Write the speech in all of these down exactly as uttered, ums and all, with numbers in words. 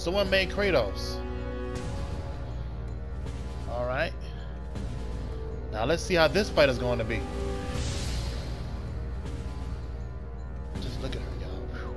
someone made Kratos. Alright. Now let's see how this fight is going to be. Just look at her, y'all.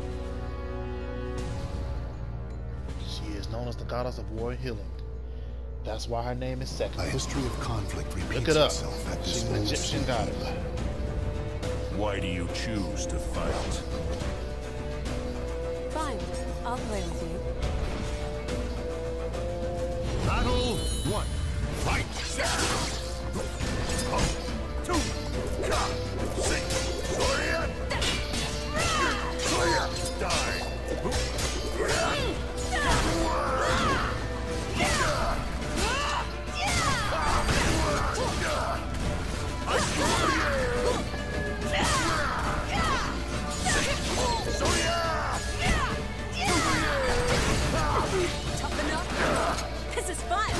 She is known as the goddess of war and healing. That's why her name is Sekhet. A history of conflict repeats Look it up. itself at this She's an moment. Egyptian goddess. Why do you choose to fight? Fine, I'll play with you. Battle one. Fight! Two! Six! Die! Tough enough? This is fun!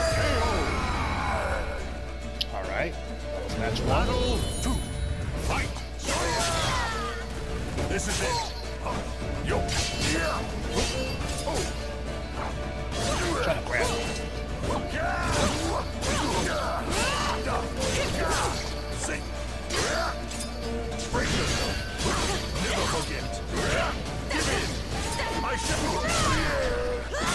Alright. That was match one. Battle two. Fight! This is it. Yo! Trying to grab her. Sing! Break yourself! Never forget! Give in! I shall...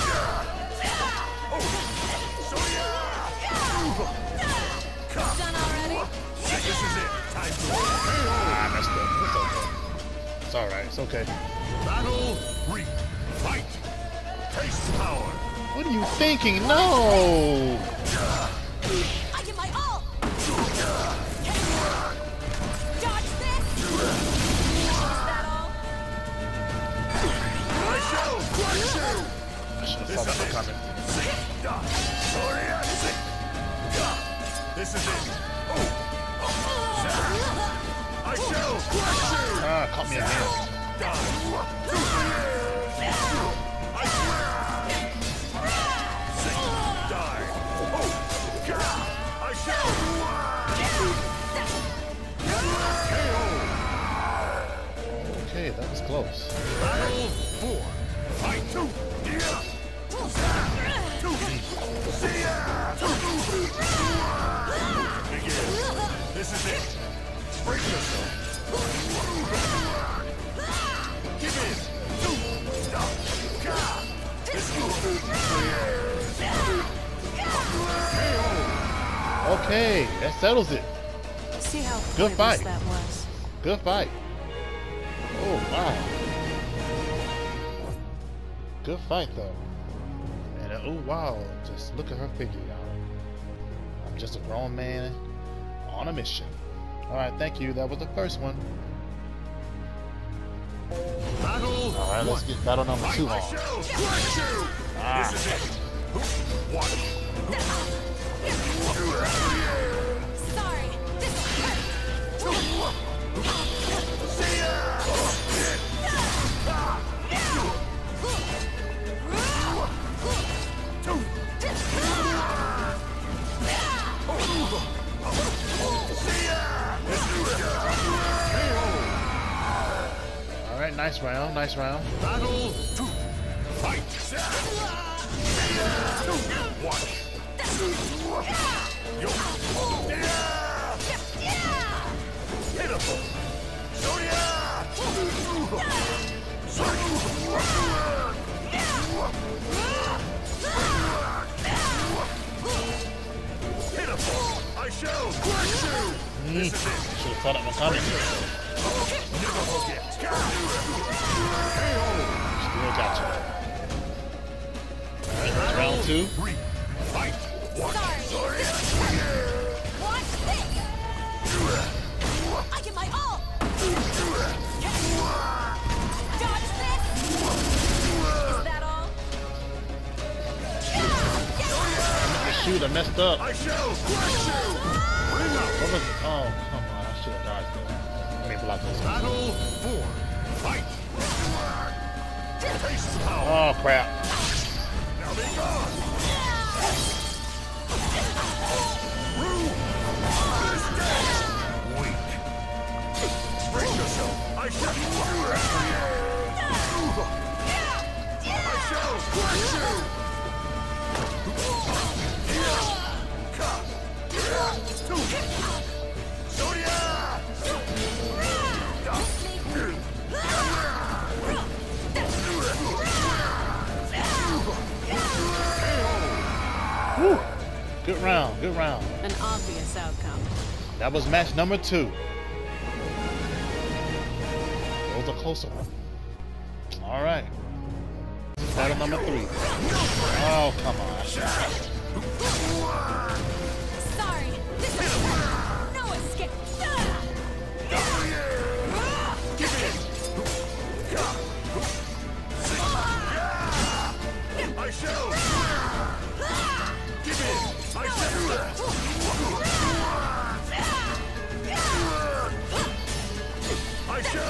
Done already? This is it! Time to... Ah, I messed up. It's okay. It's alright. It's okay. Battle three. Fight! Taste power! What are you thinking? No! I get my ult! Dodge this! Is that all? I shall crush you! I should have thought that was coming. This is it. I shall crush you! Ah, caught me again. I shall. Okay, that was close. Battle four. Fight two. Begin. This is it. Break yourself. Give in. Okay, that settles it. See how Good pointless fight. that was. Good fight. Oh, wow. Good fight, though. And uh, oh, wow. Just look at her figure, y'all. I'm just a grown man on a mission. Alright, thank you. That was the first one. Battle Alright, let's get battle number two I on. shall crush you. Ah. This is it. One. Sorry, this hurt! Alright, nice round, nice round. Battle two. Fight. One. Yo. Pitiful. Pitiful. I shall crush you. Mm. This is it. Should have thought it was coming. Never forget. Still got you. Alright, that's round two. Three. Fight. One. Sorry. Watch this! I get my ult! Dodge this! Is that all? Shoot, I messed up. I shall crush you. Bring up. What was it? Oh, come on. I should have dodged that. Let me block this. Battle four. Fight. Taste power. Oh, crap. Now be gone. Rue. Weak. Bring yourself. I shall. I shall. round. Good round. An obvious outcome. That was match number two. That was a closer one. All right. This is battle number three. Oh, come on. Sorry. This is no escape. I shall. Give in. I shall. I shall.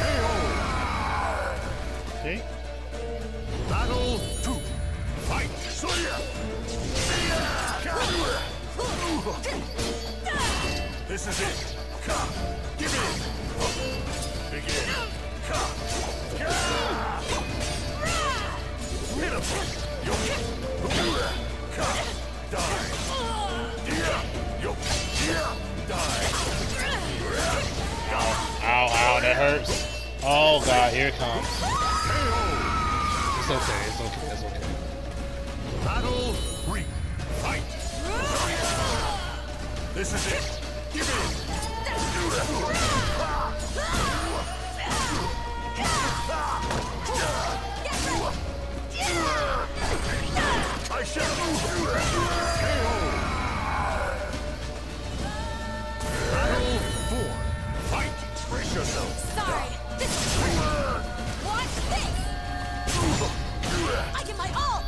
Okay. Battle two. Fight. This is it. Give in. Begin. Hit him. Yo. Die. Yo. Die. Ow, ow, that hurts. Oh, God, here it comes. It's okay, it's okay, it's okay. Battle three. Fight. This is it. Give in. I shall. Battle four. Fight. Brace yourself. Sorry. This is watch this. I get my all.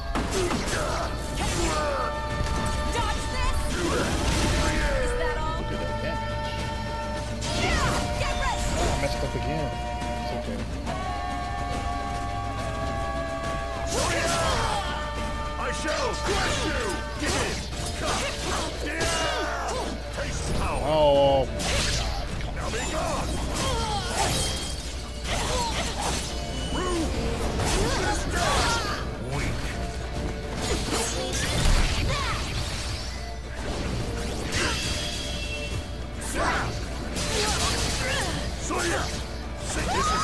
Dodge this. Is that all? Look at that damage. Get ready. Oh, I messed up again. It's okay. I shall crush you. Give in. Taste power. Oh, my God. Come Now be gone. Weak. Soya. Say this is it.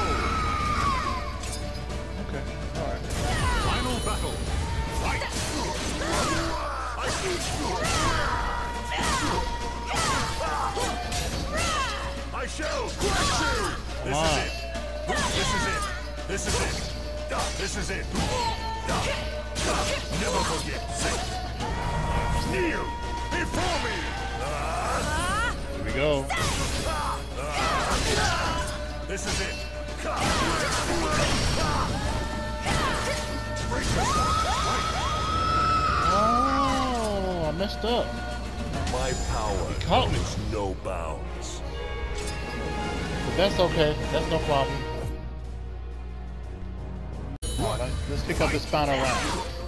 Okay, alright. Final battle. Fight. I I shall crush you. This Come is on. it. This is it. This is it. This is it. Never forget. Say. Kneel before me. Here we go. This is it. Oh, I messed up. My power caught me. knows no bounds. But that's okay. That's no problem. All right, let's pick up this final round.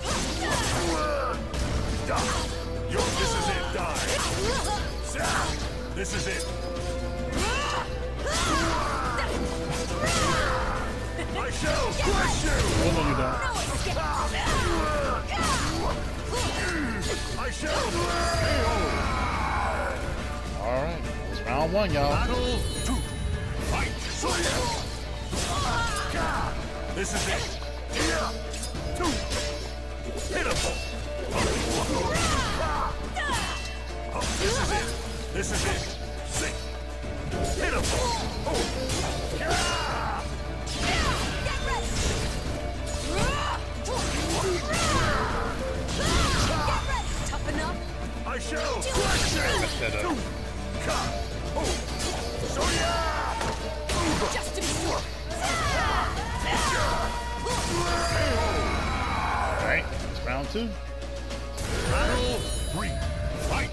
Yo, this is it. Die. This is it. I shall crush you. Oh, no, you don't. I shall. All right, it's round one, y'all. Battle two. Fight. This is it. Two. Hit him. This is it. This is it. Six. Hit him. Get ready. Tough enough. I shall crush you. Messed that up. Just to be sure. All right, it's round two. Battle three. Fight.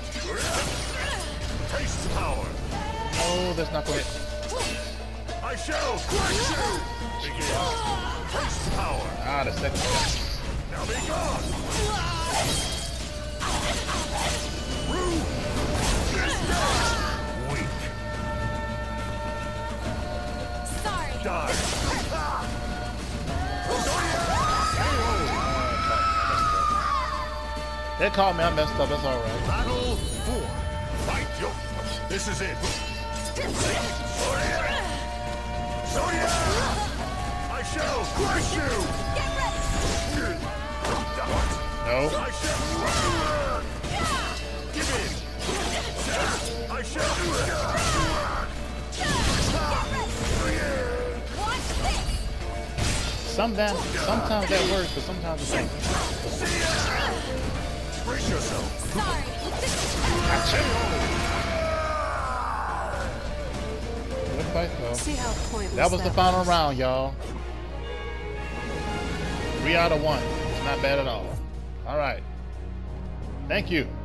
Taste power. Oh, that's not going to hit. I shall crush you. Begin. Taste power. Ah, the second one. Now be gone. Rue. Weak. Sorry. Die. They caught me. I messed up. That's all right. Battle four. Fight. Yo. This is it. Soya. Soya. I shall crush you. Get ready. No. I shall. I shall. Watch this! Sometimes, sometimes that works, but sometimes it doesn't. Brace yourself. Sorry. Gotcha. Good fight, though. See how pointless That was the final was. round, y'all. Three out of one. It's not bad at all. All right. Thank you.